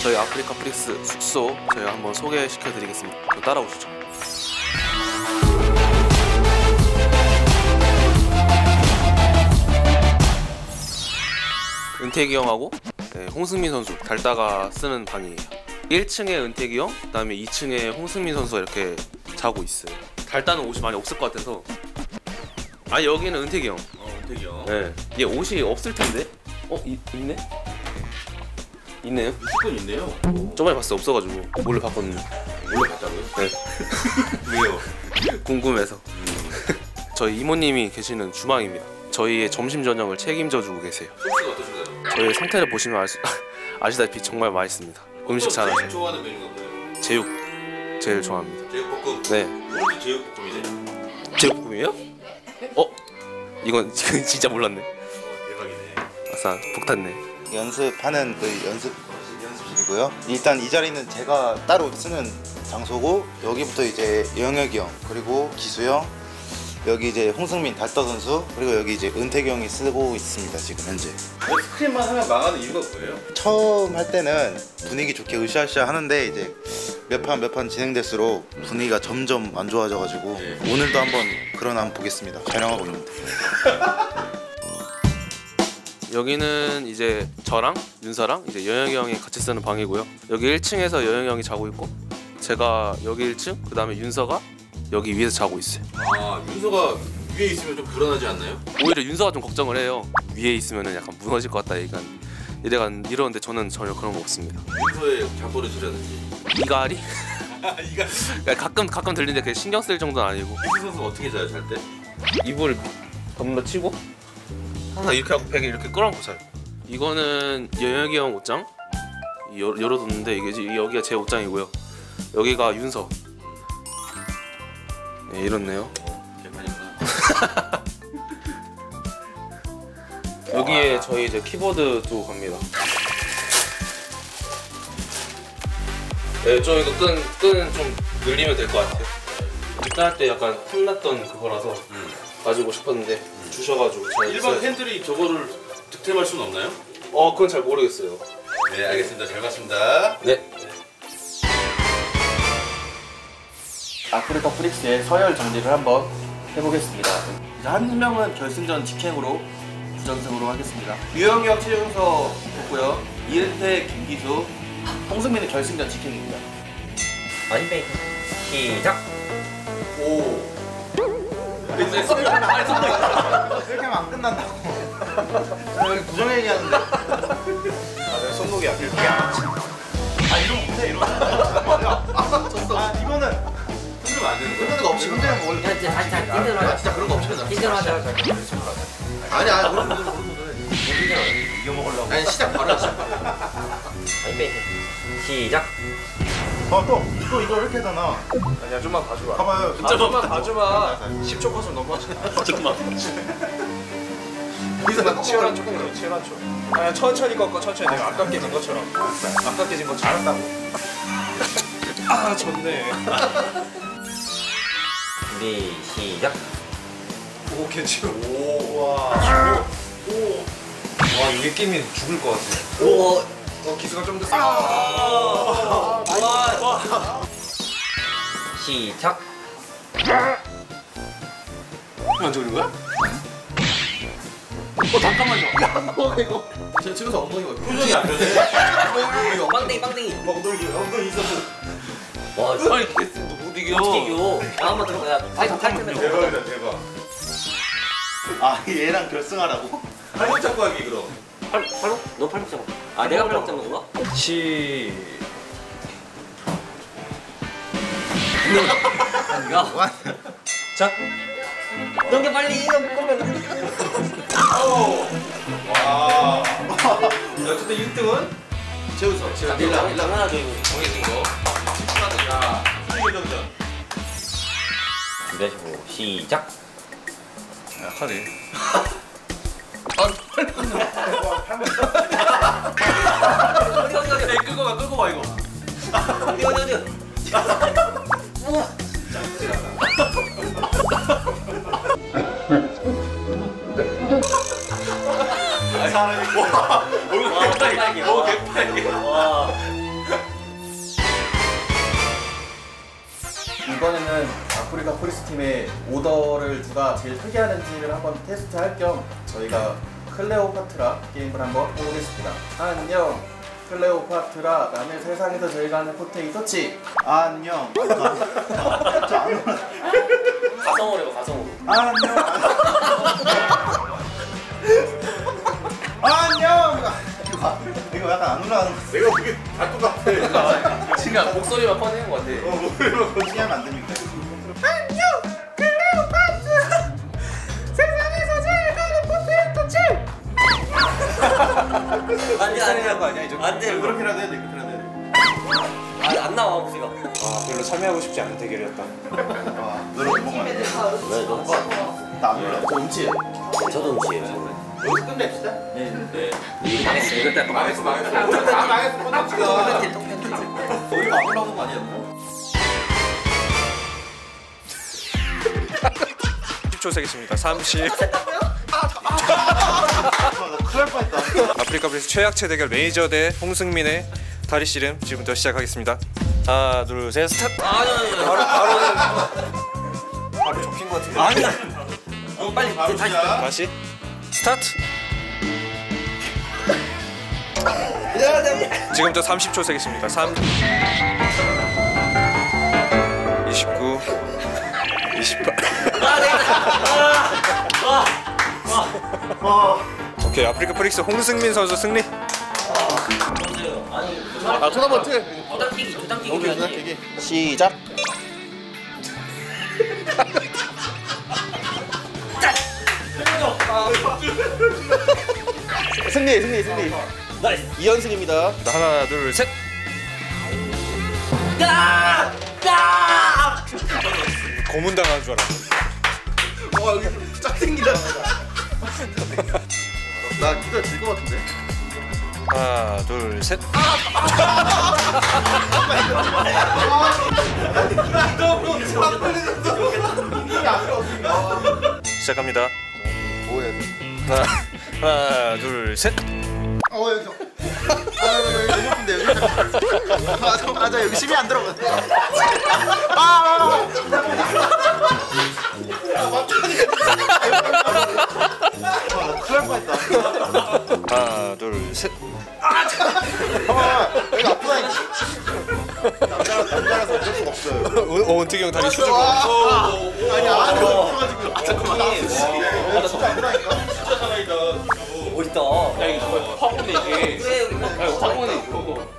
저희 아프리카 프릭스 숙소 저희가 한번 소개시켜 드리겠습니다. 따라오시죠. 은택이 형하고 홍승민 선수 달다가 쓰는 방이에요. 1층에 은택이 형, 그 다음에 2층에 홍승민 선수가 이렇게 자고 있어요. 달다는 옷이 많이 없을 것 같아서. 아니 여기는 은택이 형. 은택이 형. 네. 얘 옷이 없을 텐데. 있네? 있네요. 무조건 있네요. 저번에 봤을 때 없어가지고 몰래 봤거든요. 몰래 봤다고요? 네. 왜요? 궁금해서. 저희 이모님이 계시는 주방입니다. 저희의 점심 저녁을 책임져 주고 계세요. 소스가 어떠신가요? 저희의 상태를 보시면 아시다시피 정말 맛있습니다. 음식 잘하세요. 제일 좋아하는 메뉴가 뭐예요? 제육 제일 좋아합니다. 제육볶음. 네. 오늘도 제육볶음이네. 제육볶음이에요? 이건 진짜 몰랐네. 대박이네. 아싸 폭탄네. 연습하는 그 연습실이고요. 일단 이 자리는 제가 따로 쓰는 장소고, 여기부터 이제 영혁이 형, 그리고 기수 형, 여기 이제 홍승민 달떠 선수, 그리고 여기 이제 은택이 형이 쓰고 있습니다. 지금 현재. 스크린만 하면 망하는 이유가 뭐예요? 처음 할 때는 분위기 좋게 으쌰으쌰 하는데 이제 몇 판 진행될수록 분위기가 점점 안 좋아져가지고 오늘도 한번 그런 한번 보겠습니다. 촬영하고 있는데. 여기는 이제 저랑 윤서랑 이제 여영이 형이 같이 쓰는 방이고요. 여기 1층에서 여영이 형이 자고 있고, 제가 여기 1층, 그 다음에 윤서가 여기 위에서 자고 있어요. 아, 윤서가 위에 있으면 좀 불안하지 않나요? 오히려 윤서가 좀 걱정을 해요. 위에 있으면 약간 무너질 것 같다 이러는데 저는 전혀 그런 거 없습니다. 윤서의 잠버릇이라든지. 이갈이? 이가 가끔 들리는데 그게 신경 쓸 정도는 아니고. 기수 선수 어떻게 자요, 잘 때? 이불 덮어치고 항상 이렇게 하고 베개 이렇게 끌어안고 자요. 이거는 여영이 형 옷장 열어뒀는데 여기가 제 옷장이고요. 여기가 윤서. 네, 이렇네요. 개판이구나. 여기에 저희 이제 키보드 두고 갑니다. 네, 좀 이거 끈 좀 늘리면 될 것 같아요. 일단 할 때 약간 탐났던 그거라서 가지고 싶었는데 주셔가지고 잘 일반 써요. 팬들이 저거를 득템할 수는 없나요? 그건 잘 모르겠어요. 네, 알겠습니다. 잘 봤습니다. 네. 아프리카 프릭스의 서열 정리를 한번 해보겠습니다. 한 명은 결승전 직행으로 부전승으로 하겠습니다. 유영혁, 최윤서 했고요. 이은택, 김기수, 홍승민은 결승전 직행입니다. 어린베이크 시작! 오. 이렇게 하면 안 끝난다고. 여기 부정 얘기하는데. 내가 손목이 안 들게. 이러면 못해, 이러면. 아까 졌어. 이거는 흔들면 안 되는 거야? 흔드는 거 없이 흔드는 거 원래. 야, 이제 다시 찐대로 하자. 진짜 그런 거 없으면 찐대로 하자. 아니, 그런 이겨먹으려고. 아니, 시작 바로 해, 시작 바로. 어린베이크 시작! 또 이거 이렇게 하잖아. 아니야, 좀만 봐주라. 봐봐요. 좀만 봐주마. 10초 컷을 넘어가잖아. 잠깐만. 여기서 치열한 촉이네, 치열한 촉. 아니야, 천천히 꺾어, 천천히. 내가 아까 깨진 것처럼. 아까 깨진 것처럼. 알았다고. 졌네. 준비 시작! 오, 괜찮아. 와. 와, 이게 끼면 죽을 것 같아. 오! 기수가 좀 더 세. 시작! 먼저 그린 거야? 잠깐만요. 이거. 제가 찍어서 엉덩이가 표정이 안 변해. 빵땡이! 엉덩이 있었어. 와, 아니 걔도 못 이겨. 어떻게 이겨? 야, 한번 들어가. 야, 타이틀 대박이다, 대박. 얘랑 결승하라고? 팔목 잡고 하기, 그럼. 팔로? 너 팔목 잡아. 아, 내가 팔목 잡는 건가? 야! 자! 넘겨 빨리! 그러면 와. 어쨌든 1등은 최우서. 자, 장난하죠 이거. 정해진 거. 자, 수리결정전. 준비하시고 시작! 약하네. 끌고 가, 이거. 어디 우와! 사람이 얼굴 개빨개. 개빨개. 와. 이번에는 아프리카 포리스 팀의 오더를 누가 제일 크게 하는지를 한번 테스트할 겸 저희가 클레오파트라 게임을 한번 해보겠습니다. 안녕 클레오파트라, 나는 세상에서 제일 가는 포테이토치. 안녕. 가성으로 해봐, 가성으로. 안녕. 안녕. 이거 약간 안 올라가는 거. 내가 그게 다 똑같아. 지금 목소리만 퍼내는 것 같아. 목소리만 그렇게 하면 안 됩니까? 안돼 안돼 거 아니야 이제? 안돼 그렇게라도 해야 돼. 그렇게라도 해야 돼. 안 나와 목소리가. 아 별로 참여하고 싶지 않은 대결이었다. 노래 뭔가 안 돼. 왜너 나안 올라. 저 음치. 저도 음치예요. 여기서 끝냅시다. 망했어 이럴 때 약간 망했어. 다 망했어. 콘텐츠가. 우리가 안 올라오는 거 아니야? 10초 세겠습니다. 30. 나 큰일 날 뻔했다. 아프리카 프리스 최약체 대결 메이저 대 홍승민의 다리 씨름 지금부터 시작하겠습니다. 하나 둘 셋 스타트. 바로 접힌 것 같은데. 아니야. 빨리 바로 다시. 시작. 다시 스타트. 지금부터 30초 세겠습니다. 3 29 28 오케이, 아프리카 프릭스 홍승민 선수 승리. 아 토너먼트. 도장뛰기 오케이 해야지. 시작. 승리. 나이스. 2연승입니다. 하나 둘 셋. 고문당한 줄 알았네. 와 여기 짝 생기다. 나 기가 질것 같은데. 하나 둘 셋. 시작합니다. 뭐야? 하나 둘 셋. 여기서. 여기 너무 아픈데 여기. 맞아 여기 심이 안 들어가. 큰일 날 뻔했다. 하나 둘 셋. 여기 아프다니까. 남자라서 어쩔 수가 없어요. 원택이 형 다리 수줍어. 아니 아파가지고. 잠깐만. 진짜 아프다니까. 진짜 사나이다. 멋있다. 야 이거 화분에 이게. 왜 이거? 야 이거 화분에 이거.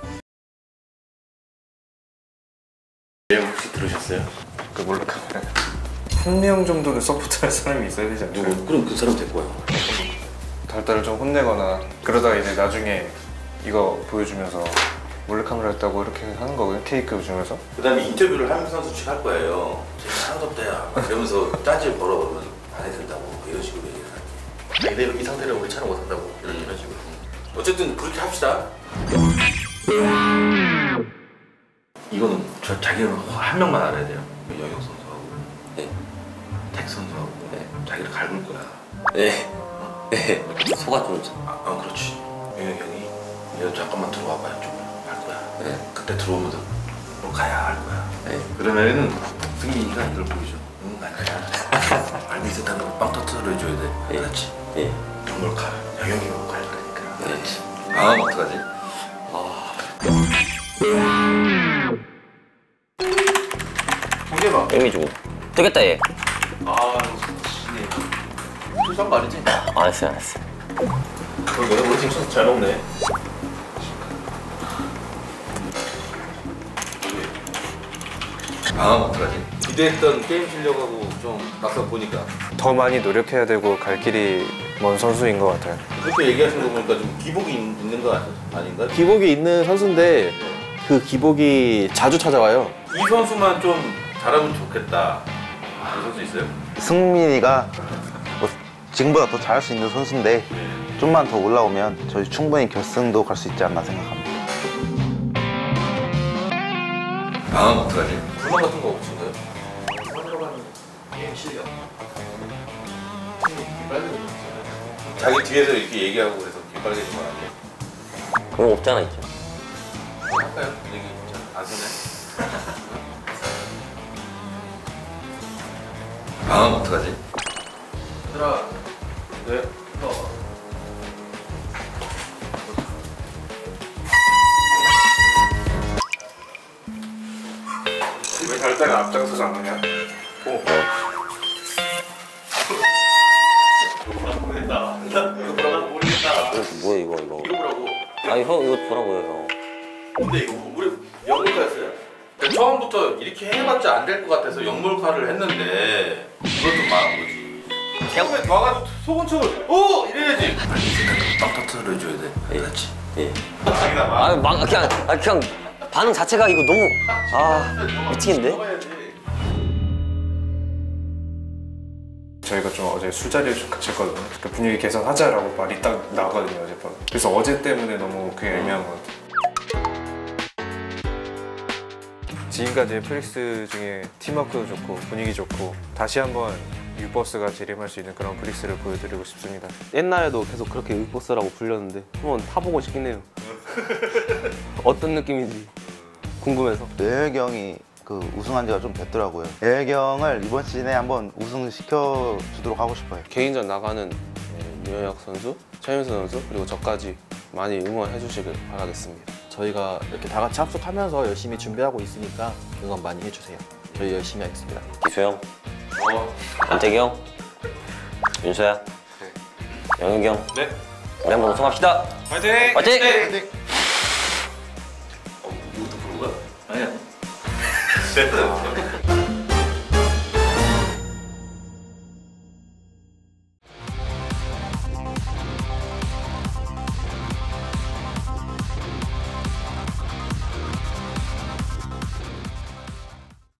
혹시 들으셨어요? 그 몰라. 한 명 정도는 서포트할 사람이 있어야 되지 않나요? 그럼 그 사람 될 거야. 달달을 좀 혼내거나 그러다가 이제 나중에 이거 보여주면서 몰래카메라 했다고 이렇게 하는 거고요. 케이크 주면서. 그다음에 인터뷰를 하면서 수칙할 거예요. 제가 하나도 없다야. 이러면서 따질 걸어보면 안 해도 된다고 이런 식으로 얘기를 할게요. 내일 이 상태로 우리 촬영 못 한다고 이런 식으로. 어쨌든 그렇게 합시다. 이거는 자기는 한 명만 알아야 돼요. 영혁 선수하고, 네. 택 선수하고, 자기를 갈굴 거야. 네. 소가 좀. 그렇지. 영혁 형이 이거 잠깐만 들어와봐요 좀 할 거야. 네. 그때 들어오면 너 가야 할 거야. 네. 그러면은 승민이가 이걸 보여줘. 응, 갈 거야. 알고 있었다는 걸 빵 터트려 줘야 돼. 네. 그렇지. 예. 정말 가. 영혁이 못 갈 거니까. 그렇지. 어떡하지? 공개봐. 땡이 주고. 뜨겠다 얘. 출산 거 아니지? 알았어. 그러게 우리 팀 선수 잘 먹네. 어떡하지? 기대했던 게임 실력하고 좀 막상 보니까 더 많이 노력해야 되고 갈 길이 먼 선수인 것 같아요. 그렇게 얘기하시는 거 보니까 좀 기복이 있는 거 아닌가? 기복이 있는 선수인데 그 기복이 자주 찾아와요. 이 선수만 좀 잘하면 좋겠다. 이 선수 있어요? 승민이가 뭐 지금보다 더 잘할 수 있는 선수인데 좀만 더 올라오면 저희 충분히 결승도 갈 수 있지 않나 생각합니다. 어떡하지? 불만 같은 거 없으신가요? 자기 뒤에서 이렇게 얘기하고 그래서 기빨개진 건 아니에요? 그런 거 없잖아 이제. 할까요? 분위기 안 서네. 망하면 어떡하지? 얘들아, 네. 왜 달다가 앞장서지 않느냐? 오. 뭐야 이거 이거 보라고. 아니 형 이거 보라고요 형. 근데 이거 우리 영물카였어요? 그러니까 처음부터 이렇게 해봤자 안 될 것 같아서 영물카를 했는데 이것도 망한 거지. 처음에 와가지고 속은 척을 오! 이래야지. 딱 터트려줘야 돼. 그렇지. 예. 그냥 반응 자체가 이거 너무 미치겠는데? 저희가 좀 어제 술자리를 좀 같이 했거든요. 그 분위기 개선하자라고 말이 딱 나거든요 어젯밤. 그래서 어제 때문에 너무 그게 애매한 것 같아요. 지금까지의 프릭스 중에 팀워크도 좋고 분위기 좋고 다시 한번 유버스가 재림할 수 있는 그런 프릭스를 보여드리고 싶습니다. 옛날에도 계속 그렇게 윽보스라고 불렸는데 한번 타보고 싶긴 해요. 어떤 느낌인지 궁금해서. 여혁이 형이 그 우승한 지가 좀 됐더라고요. 여혁이 형을 이번 시즌에 한번 우승시켜 주도록 하고 싶어요. 개인전 나가는 유혁 선수, 최윤수 선수 그리고 저까지 많이 응원해 주시길 바라겠습니다. 저희가 이렇게 다 같이 합숙하면서 열심히 준비하고 있으니까 응원 많이 해주세요. 저희 열심히 하겠습니다. 기수 형, 안태기 형, 윤서야, 영혁이 형. 네. 우리 한번 우승합시다. 화이팅! 화이팅! 이것도 부른 거야? 아니야.